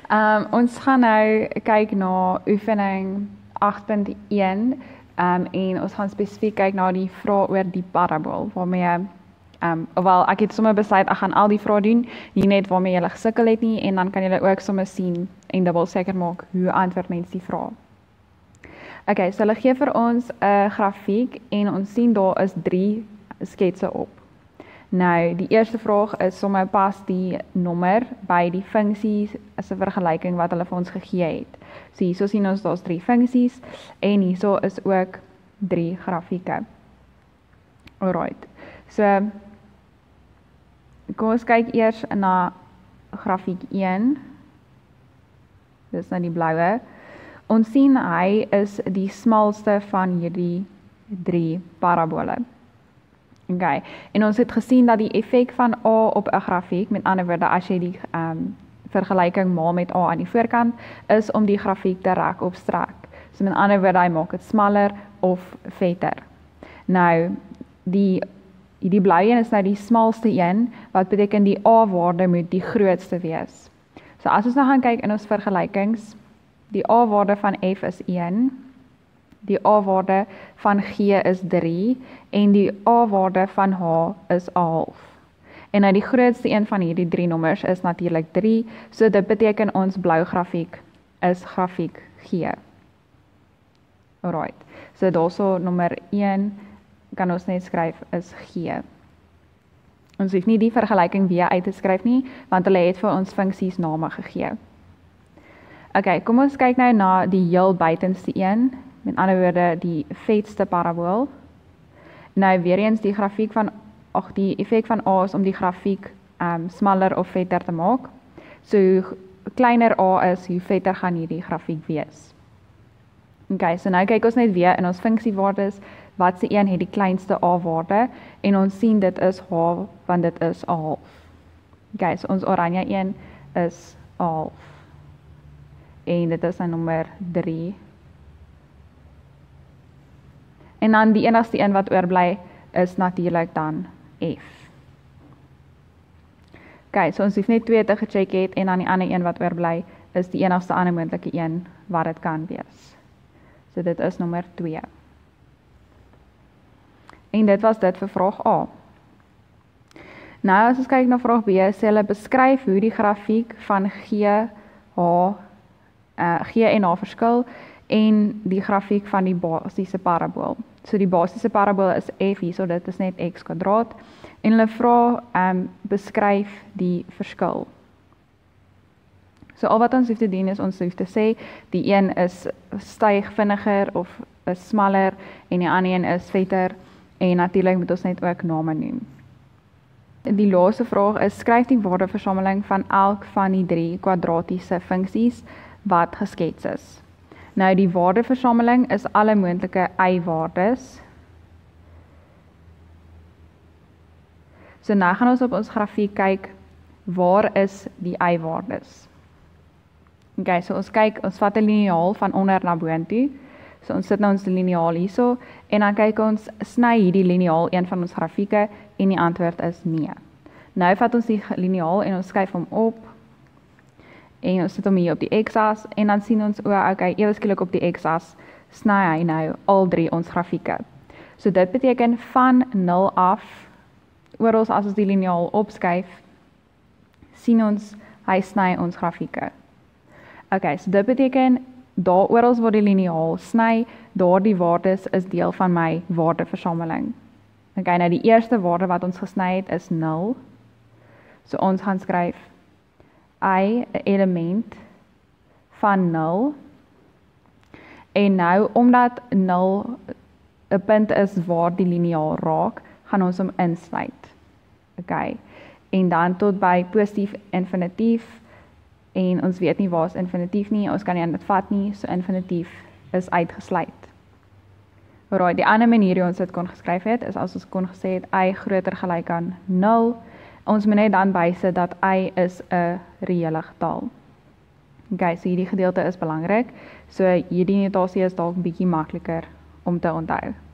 Ons gaan nou kyk na oefening 8.1 en ons gaan spesifiek kyk na die vraag oor die parabool waarmee wel ek het sommer besluit ek gaan al die vrae doen, nie net waarmee julle gesukkel het nie en dan kan julle ook sommer sien en dubbel seker maak hoe antwoord mense die vraag. Okay, so hulle gee vir ons 'n grafiek en ons sien daar is 3 sketse op. Nou, die eerste vraag is sommer pas die nommer by die funksies as 'n vergelyking wat hulle vir ons gegee het. So hierso sien ons daar's 3 funksies en hierso is ook 3 grafieke. Alright. So kom ons kyk eers na grafiek 1. Dis nou die bloue. Ons sien hy is die smalste van hierdie 3 parabole. Okay. En ons het gesien dat die effek van A op 'n grafiek, met ander woorde as jy die vergelyking maak met A aan die voorkant, is om die grafiek te rek of strek. So met ander woorde, hy maak dit smaller of vetter. Nou, die blou een is nou die smalste een, wat beteken die A-waarde moet die grootste wees. So as ons nou gaan kyk in ons vergelykings, die A-waarde van F is 1, die A-waarde van G is 3 en die A-waarde van H is 0,5. En nou die grootste een van hierdie 3 nommers is natuurlik 3, so dit beteken ons blou grafiek is grafiek G. Alright, so daarso nommer 1 kan ons net skryf is G. Ons hoef nie die vergelyking weer uit te skryf nie, want hulle het vir ons funksies name gegee. Okay, kom ons kyk nou na die heel buitenste een, met ander woorde die vetste parabool. Nou weer eens die grafiek van, die effek van A is om die grafiek smaller of vetter te maak. So hoe kleiner A is, hoe vetter gaan hierdie grafiek wees. Okay, so nou kyk ons net weer in ons funksiewaardes, watse een het die kleinste A-waarde, en ons sien dit is H, want dit is 0,5. Okay, so ons oranje een is 0,5. En dit is nou nommer 3. En dan die enigste een wat oorbly is natuurlik dan F. Okay, so ons hoef net 2 te gecheck het en dan die ander een wat oorbly is die enigste ander moontlike een wat dit kan wees. So dit is nommer 2. En dit was dit vir vraag A. Nou as ons kyk na vraag B, sê hulle beskryf hoe die grafiek van G en H verskil en die grafiek van die basiese parabool. So die basiese parabool is F hier, so dit is net x kwadraat. En hulle vra beskryf die verskil. So al wat ons hoef te doen is ons hoef te sê die een is styg vinniger of is smaller en die ander een is vetter en natuurlik moet ons net ook name noem. Die laaste vraag is skryf die waardeversameling van elk van die 3 kwadratiese funksies wat geskets is. Nou die waardeversameling is alle moontlike y-waardes. So nou gaan ons op ons grafiek kyk, waar is die y-waardes? Okay, so ons kyk, ons vat 'n liniaal van onder na boontoe. So ons sit nou ons liniaal hierso en dan kyk ons, sny hierdie liniaal een van ons grafieke en die antwoord is nee. Nou vat ons die liniaal en ons skuif hom op en ons sit hom hier op die x-as en dan sien ons, okay, ewe skielik op die x-as sny hy nou al 3 ons grafieke. So dit beteken van 0 af, oral as ons die liniaal opskuif, sien ons, hy sny ons grafieke. Okay, so dit beteken, daar oral waar die liniaal sny, daar die waardes is deel van my waardeversameling. Okay, nou die eerste waarde wat ons gesny het is 0. So ons gaan skryf y, 'n element van 0. En nou, omdat 0 'n punt is waar die liniaal raak, gaan ons hom insluit. Okay. En dan tot by positief infinitief, en ons weet nie waar is infinitief nie, ons kan nie aan dit vat nie, so infinitief is uitgesluit. Alright, die ander manier hoe ons dit kon geskryf het, is as ons kon gesê het, y groter gelyk aan 0, ons moet net dan bysit dat y is 'n reële getal. Okay, so hierdie gedeelte is belangrik, so hierdie notasie is dalk bietjie makliker om te onthou.